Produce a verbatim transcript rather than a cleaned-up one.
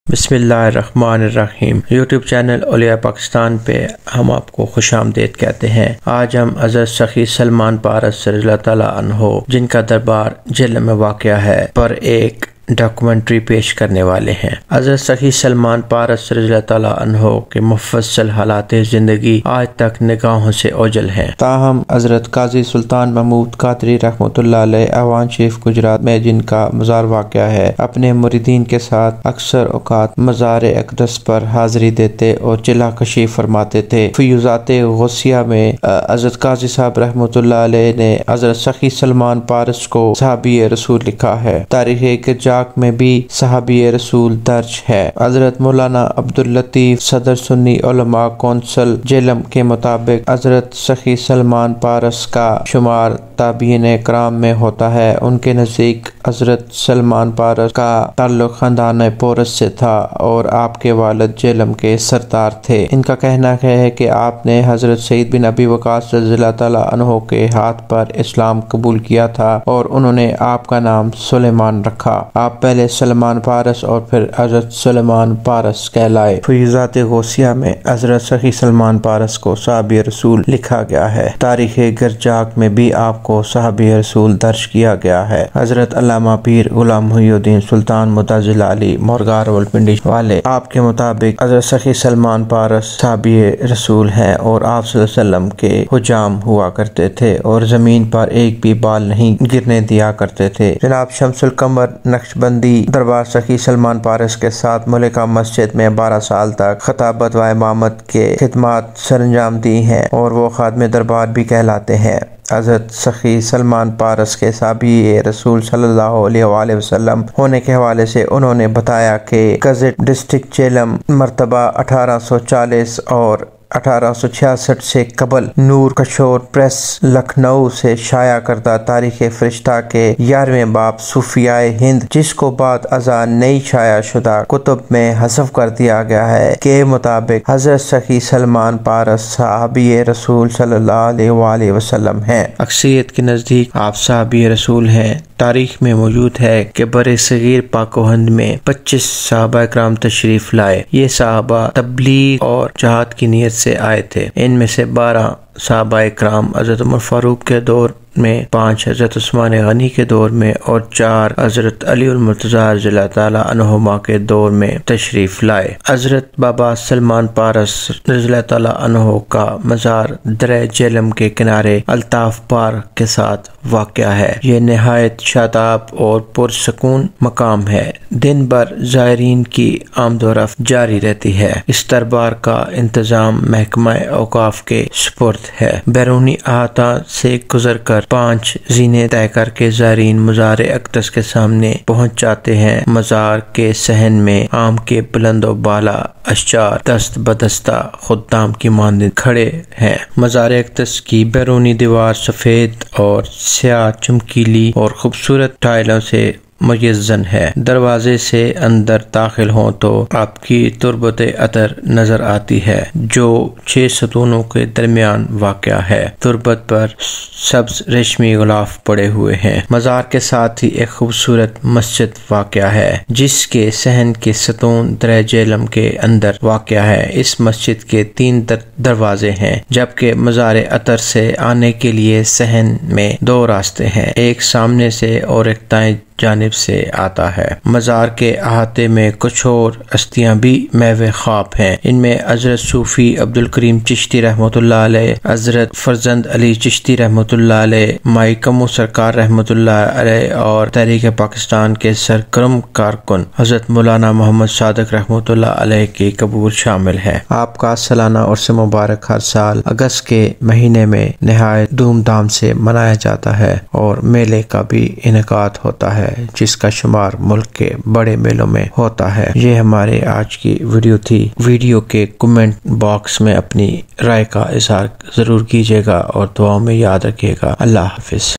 بسم اللہ الرحمن الرحیم۔ یوٹیوب چینل اولیاء پاکستان پہ ہم آپ کو خوش آمدید کہتے ہیں۔ آج ہم حضرت سخی سلمان پارس رضی اللہ تعالیٰ عنہ جن کا دربار جیل میں واقع ہے پر ایک ڈاکومنٹری پیش کرنے والے ہیں۔ حضرت سخی سلمان پارس رضی اللہ تعالیٰ عنہ کے مفصل حالات زندگی آج تک نگاہوں سے اوجھل ہیں، تاہم حضرت قاضی سلطان محمود قادری رحمۃ اللہ علیہ اعوان شریف گجرات میں جن کا مزار واقع ہے، اپنے مریدین کے ساتھ اکثر اوقات مزار اقدس پر حاضری دیتے اور چلہ کشی فرماتے تھے۔ فیوزات غوثیہ میں حضرت قاضی صاحب رحمۃ اللہ علیہ نے حضرت سخی سلمان پارس کو صحابی رسول لکھا ہے۔ تاریخ گرجا میں بھی صحابی رسول درج ہے۔ حضرت مولانا عبداللطیف صدر سنی علماء کونسل جیلم کے مطابق حضرت سخی سلمان پارس کا شمار تابعین کرام میں ہوتا ہے۔ ان کے نزدیک حضرت سلمان پارس کا تعلق خاندان پورس سے تھا اور آپ کے والد جیلم کے سردار تھے۔ ان کا کہنا ہے کہ آپ نے حضرت سعید بن ابی وقاص رضی اللہ تعالیٰ عنہ کے ہاتھ پر اسلام قبول کیا تھا اور انہوں نے آپ کا نام سلیمان رکھا۔ آپ پہلے سلمان پارس اور پھر حضرت سلیمان پارس کہلائے۔ فیوزات غوثیہ میں حضرت سخی سلمان پارس کو صحابی رسول لکھا گیا ہے۔ تاریخ گرجاک میں بھی آپ کو صحابی رسول درج کیا گیا ہے۔ حضرت علامہ پیر غلام محی الدین سلطان متضل علی مورگا راولپنڈی والے آپ کے مطابق حضرت سخی سلمان پارس صحابی رسول ہیں اور آپ صلی اللہ علیہ وسلم کے حجام ہوا کرتے تھے اور زمین پر ایک بھی بال نہیں گرنے دیا کرتے تھے۔ جناب شمس القمر نقشبندی دربار سخی سلمان پارس کے ساتھ ملکہ مسجد میں بارہ سال تک خطابت و امامت کے خدمات سر انجام دی ہیں اور وہ خادم دربار بھی کہلاتے ہیں۔ حضرت سخی سلمان پارس کے صحابی رسول صلی اللہ علیہ وآلہ وسلم ہونے کے حوالے سے انہوں نے بتایا کہ گزٹ ڈسٹرکٹ جیلم مرتبہ اٹھارہ سو چالیس اور اٹھارہ سو چھیاسٹھ سے قبل نور کشور پریس لکھنؤ سے شائع کردہ تاریخ فرشتہ کے گیارہویں باب صوفیاء ہند، جس کو بعد ازاں نئی شائع شدہ کتب میں حذف کر دیا گیا ہے، کے مطابق حضرت سخی سلمان پارس صحابی رسول صلی اللہ علیہ وآلہ وسلم ہیں۔ اکثریت کے نزدیک آپ صحابی رسول ہیں۔ تاریخ میں موجود ہے کہ برِ صغیر پاک و ہند میں پچیس صحابہ کرام تشریف لائے۔ یہ صحابہ تبلیغ اور جہاد کی نیت سے آئے تھے۔ ان میں سے بارہ صحابہ کرام حضرت عمر فاروق کے دور میں، پانچ حضرت عثمان غنی کے دور میں اور چار حضرت علی المرتضیٰ رضی اللہ تعالیٰ عنہما کے دور میں تشریف لائے۔ حضرت بابا سلمان پارس رضی اللہ تعالیٰ عنہ کا مزار درہ جیلم کے کنارے الطاف پارک کے ساتھ واقع ہے۔ یہ نہایت شاداب اور پرسکون مقام ہے۔ دن بھر زائرین کی آمد و رفت جاری رہتی ہے۔ اس دربار کا انتظام محکمہ اوقاف کے سپرد ہے۔ بیرونی احاطہ سے گزر کر پانچ زینے طے کر کے زائرین مزار اقدس کے سامنے پہنچ جاتے ہیں۔ مزار کے صحن میں آم کے بلند و بالا اشجار دست بدستہ خدام کی مانند کھڑے ہیں۔ مزار اقدس کی بیرونی دیوار سفید اور سیاہ چمکیلی اور خوبصورت ٹائلوں سے مجزن ہے۔ دروازے سے اندر داخل ہوں تو آپ کی تربت عطر نظر آتی ہے جو چھ ستونوں کے درمیان واقع ہے۔ تربت پر سبز ریشمی غلاف پڑے ہوئے ہیں۔ مزار کے ساتھ ہی ایک خوبصورت مسجد واقع ہے جس کے صحن کے ستون درہ جیلم کے اندر واقع ہے۔ اس مسجد کے تین در دروازے ہیں جبکہ مزار عطر سے آنے کے لیے صحن میں دو راستے ہیں، ایک سامنے سے اور ایک دائیں جانب سے آتا ہے۔ مزار کے احاطے میں کچھ اور ہستیاں بھی محو خواب ہیں۔ ان میں حضرت صوفی عبدالکریم چشتی رحمۃ اللہ علیہ، حضرت فرزند علی چشتی رحمۃ اللہ علیہ، مائی کمو سرکار رحمۃ اللہ علیہ اور تحریک پاکستان کے سرگرم کارکن حضرت مولانا محمد صادق رحمۃ اللہ علیہ کی قبور شامل ہے۔ آپ کا سالانہ عرس مبارک ہر سال اگست کے مہینے میں نہایت دھوم دھام سے منایا جاتا ہے اور میلے کا بھی انعقاد ہوتا ہے جس کا شمار ملک کے بڑے میلوں میں ہوتا ہے۔ یہ ہمارے آج کی ویڈیو تھی۔ ویڈیو کے کمنٹ باکس میں اپنی رائے کا اظہار ضرور کیجیے گا اور دعاؤں میں یاد رکھیے گا۔ اللہ حافظ۔